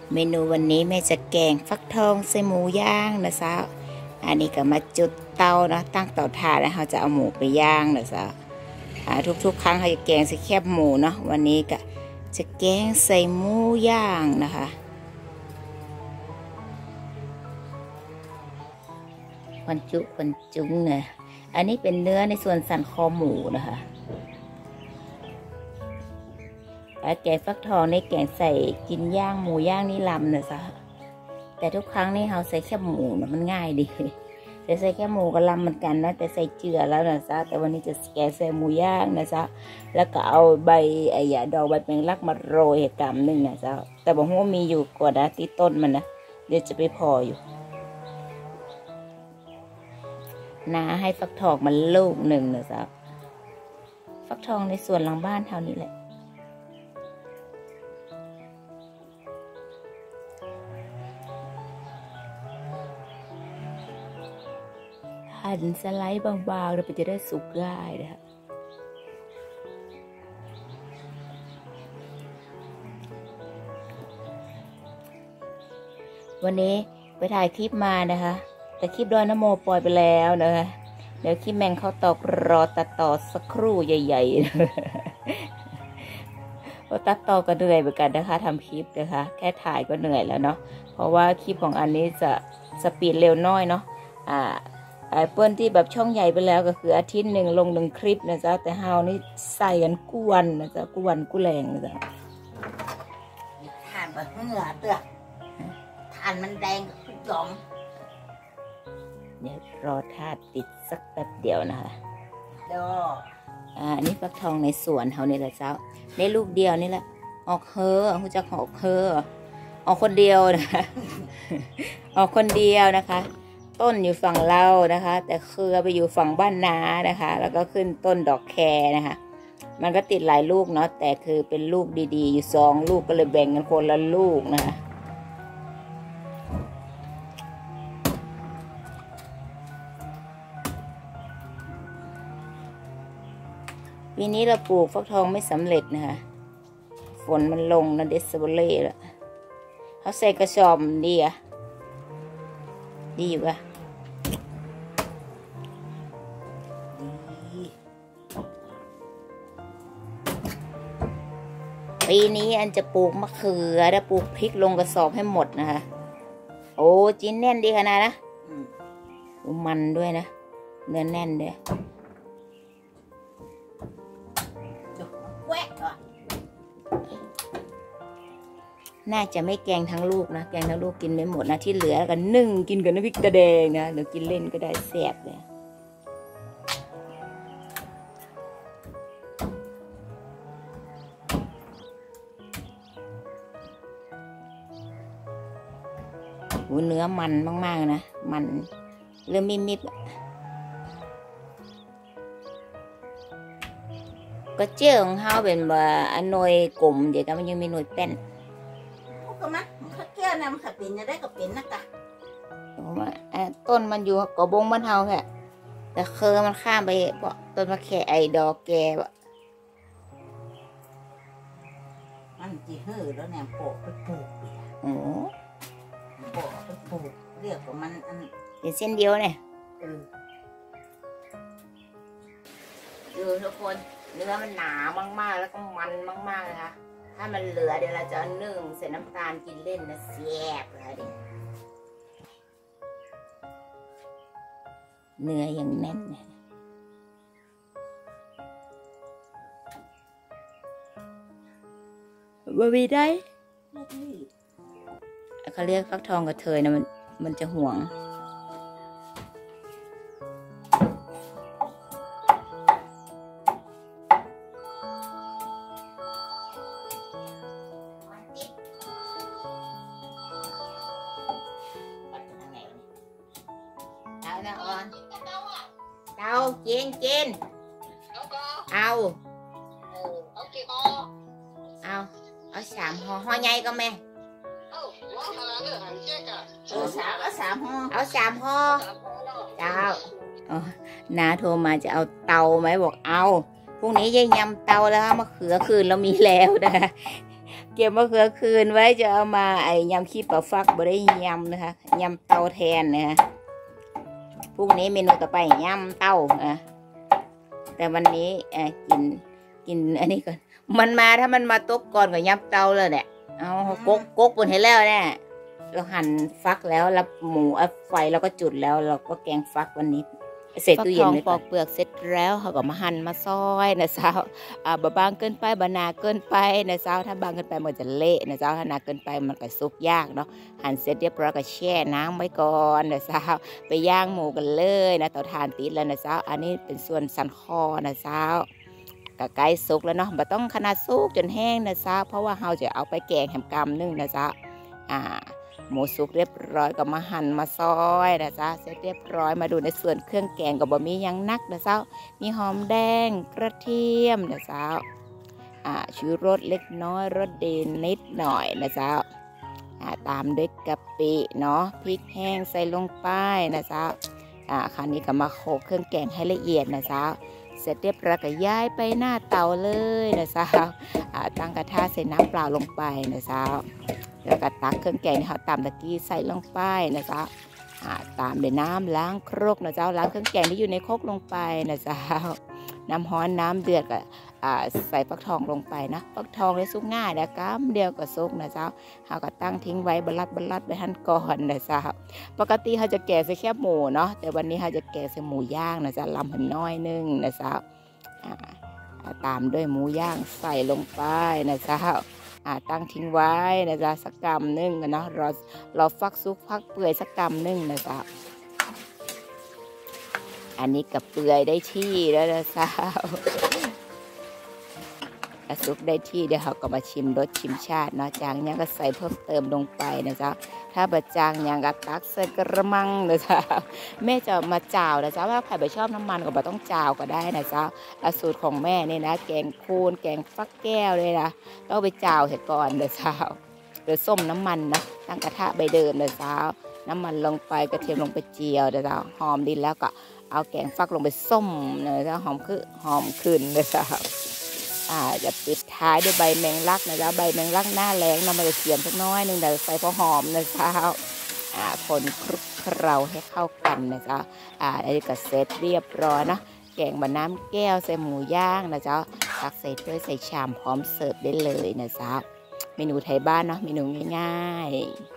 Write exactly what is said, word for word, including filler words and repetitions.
เมนูวันนี้แม่จะแกงฟักทองใส่หมูย่างนะจ๊ะอันนี้ก็มาจุดเตาเนาะตั้งเตาถ่านแล้วเราจะเอาหมูไปย่างนะจ๊ะทุกๆครั้งเขาจะแกงใส่แคบหมูเนาะวันนี้ก็จะแกงใส่หมูย่างนะคะคนจุคนจุ้งเนี่ยอันนี้เป็นเนื้อในส่วนสันคอหมูนะคะแกงฟักทองในแกงใส่กินย่างหมูย่างนี่ลำนะจ๊ะแต่ทุกครั้งนี่เราใส่แค่หมูนะมันง่ายดีแต่ใส่แค่หมูก็ลำเหมือนกันนะแต่ใส่เจือแล้วนะจ๊ะแต่วันนี้จะแกงใส่หมูย่างนะจ๊ะแล้วก็เอาใบไอ้ยาดอกใบแมงลักมาโรยกำหนึ่งนะจ๊ะแต่บอกว่ามีอยู่กว่านะที่ต้นมันนะเดี๋ยวจะไปพออยู่นาให้ฟักทองมันลูกหนึ่งนะจ๊ะฟักทองในส่วนหลังบ้านเท่านี้แหละหั่นสไลด์บางๆเราไปจะได้สุกง่ายนะคะวันนี้ไปถ่ายคลิปมานะคะแต่คลิปดอยนโมปล่อยไปแล้วนะคะเดี๋ยวคลิปแมงเขาตอกรอตัดต่อสักครู่ใหญ่ๆว่าตัดต่อก็เหนื่อยเหมือนกันนะคะทำคลิปนะคะแค่ถ่ายก็เหนื่อยแล้วเนาะเพราะว่าคลิปของอันนี้จะสปีดเร็วน้อยเนาะอ่าไอ้เปิ้ลที่แบบช่องใหญ่ไปแล้วก็คืออาทิตย์หนึ่งลงหนึ่งคลิปนะจ๊ะแต่เฮานี่ใส่กันกู้วันนะจ๊ะกู้วันกู้แรงนะจ๊ะทานแบบเหงื่อเตือทานมันแดงหยอมเดี๋ยวรอทาติดสักแป๊บเดียวนะคะเดี๋ยวอ่านี่ฟักทองในสวนเขานี่แหละเจ้าได้ลูกเดียวนี่แหละออกเฮอคุณจะออกเฮอออกคนเดียวนะคะออกคนเดียวนะคะต้นอยู่ฝั่งเรานะคะแต่เครือไปอยู่ฝั่งบ้านนานะคะแล้วก็ขึ้นต้นดอกแคนะคะมันก็ติดหลายลูกเนาะแต่คือเป็นลูกดีๆอยู่สองลูกก็เลยแบ่งกันคนละลูกนะคะปีนี้เราปลูกฟักทองไม่สำเร็จนะคะฝนมันลงนะเดซโบเล่แล้วเขาใส่กระสอบดีอะดีอยู่ปะปีนี้อันจะปลูกมะเขือและปลูกพริกลงกระสอบให้หมดนะคะโอ้จิ้นแน่นดีขนาดนะมันด้วยนะเนื้อแน่นด้วยน่าจะไม่แกงทั้งลูกนะแกงทั้งลูกกินไม่หมดนะที่เหลือกันนึ่งกินกับน้ำพริกตะแดงนะหรือกินเล่นก็ได้แซ่บเลยหูเนื้อมันมากๆนะมันเริ่มมิบๆก็เจ้าของเขาเป็นว่าอันหน่วยกลมเดี๋ยวก็มันยังมีหน่วยแป้นก็มั้งข้าแก้วนะมันขัดเป็นจะได้กับเป็นนะกะต้นมันอยู่กบงบ้านเฮาแค่แต่เคอมันข้ามไปเปาะต้นมะแขไอดอกแกบะมันจีเห่อแล้วเนี่ยโปะไปปลูกโอ้โปะไปปลูกเรียกว่ามันอันเป็นเส้นเดียวเนี่ยดูทุกคนเนื้อมันหนามากๆแล้วก็มันมากๆนะคะถ้ามันเหลือเดี๋ยวเราจะนึ่งใส่น้ำตาลกินเล่นนะแซ่บเลยดิเนื้อยังแน่นเนี่ยบะหมี่ได้เขาเรียกฟักทองกระเทยนะมันมันจะห่วงเอากินกินเอาเอาเอาเอาสามห่อห่อใหญ่ก็แม่เอาสามเอาสามห่อเอาสามห่อเจ้าน้าโทรมาจะเอาเตาไหมบอกเอาพรุ่งนี้ยายยำเตาแล้วมะเขือคืนเรามีแล้วนะเก็บมะเขือคืนไว้จะเอามาไอ้ยำขี้ปลาฟักบ่ได้ยำนะคะยำเตาแทนนะคะพรุ่งนี้เมนูต่อไปยำเต้านะแต่วันนี้เออกินกินอันนี้ก่อนมันมาถ้ามันมาตกก่อนกับยำเตาเลยเนี่ยเอากกกกบนให้แล้วเนี่ยเราหั่นฟักแล้วรับหมูอัดไฟเราก็จุดแล้วเราก็แกงฟักวันนี้เสร็จตู้เย็นเลยปอกเปลือกเสร็จแล้วเขาก็มาหั่นมาซอยนะเจ้าอ่าบะบางเกินไปบะนาเกินไปนะเจ้าถ้าบางเกินไปมันจะเละนะเจ้าถ้าหนาเกินไปมันก็สุกยากเนาะหั่นเสร็จเรียบร้อยก็แช่น้ำไว้ก่อนนะเจ้าไปย่างหมูกันเลยนะเตาถ่านติดแล้วนะเจ้าอันนี้เป็นส่วนสันคอนะเจ้ากะไก่สุกแล้วเนาะบ่ต้องขนาดสุกจนแห้งนะเจ้าเพราะว่าเราจะเอาไปแกงแหมกำนึ่งนะเจ้าอ่าหมูสุกเรียบร้อยก็มาหั่นมาซอยนะจ๊ะเสร็จเรียบร้อยมาดูในส่วนเครื่องแกงก็บ่มียังนักนะเจ้ามีหอมแดงกระเทียมนะเจ้าอ่าชูรสเล็กน้อยรสดีนิดหน่อยนะเจ้าอ่าตามด้วยกะปิเนาะพริกแห้งใส่ลงไปนะเจ้าอ่าคราวนี้ก็มาโขลกเครื่องแกงให้ละเอียดนะเจ้าเสร็จเรียบร้อยก็ย้ายไปหน้าเตาเลยนะเจ้าอ่าตั้งกระทะใส่น้ำเปล่าลงไปนะเจ้าแล้วก็ตักเครื่องแกงที่เขาตำตะกี้ใส่ลงไปนะจ๊ะตามด้วยน้ำล้างครกนะเจ้าล้างเครื่องแกงที่อยู่ในครกลงไปนะเจ้าน้ำฮ้อนน้ำเดือดก็ใส่ฟักทองลงไปนะฟักทองได้สุกง่ายนะก้ามเดียวก็สุกนะเจ้าเขาก็ตั้งทิ้งไว้บลัดบลัดไปหั่นก่อนนะเจ้าปกติเขาจะแกะใส่แค่หมูเนาะแต่วันนี้เขาจะแกะใส่หมูย่างนะเจ้าลำหันน้อยนึงนะเจ้าตามด้วยหมูย่างใส่ลงไปนะเจ้าตั้งทิ้งไว้นะจ๊ะสักกำนึ่งกันเนาะเราเราฟักซุกฟักเปื่อยสักกำนึ่งนะจ๊ะอันนี้กับเปื่อยได้ที่แล้วนะจ๊ะซุกได้ที่เดี๋ยวเราก็มาชิมรสชิมชาติเนาะจางยังก็ใส่เพิ่มเติมลงไปนะจ๊ะถ้าบะจางยังก็ตักใส่กระมังนะจ๊ะแม่จะมาจ่าวนะจ๊ะว่าใครไม่ชอบน้ำมันก็ไม่ต้องจ่าวก็ได้นะจ๊ะและสูตรของแม่นี่นะแกงคูนแกงฟักแก้วเลยนะต้องไปจ่าวเสร็จก่อนนะจ๊ะหรือส้มน้ำมันนะตั้งกระทะใบเดิมนะจ๊ะน้ำมันลงไปกระเทียมลงไปเจียวนะจ๊ะหอมดีแล้วก็เอาแกงฟักลงไปส้มนะจ๊ะหอมคือหอมขึ้นนะจ๊ะอ่าจะปิดท้ายด้วยใบแมงลักนะจ๊ะใบแมงลักหน้าแรงนำมาเสียมสักน้อยหนึ่งเดี๋ยวใส่พอหอมนะจ๊ะอ่าคนคลุกเคล้าให้เข้ากันนะจ๊ะอ่าอันนี้ก็เสร็จเรียบร้อยนะแกงบะน้ำแก้วใส่หมูย่างนะจ๊ะตักใส่ถ้วยใส่ชามพร้อมเสิร์ฟได้เลยนะจ๊ะเมนูไทยบ้านเนาะเมนูง่ายๆ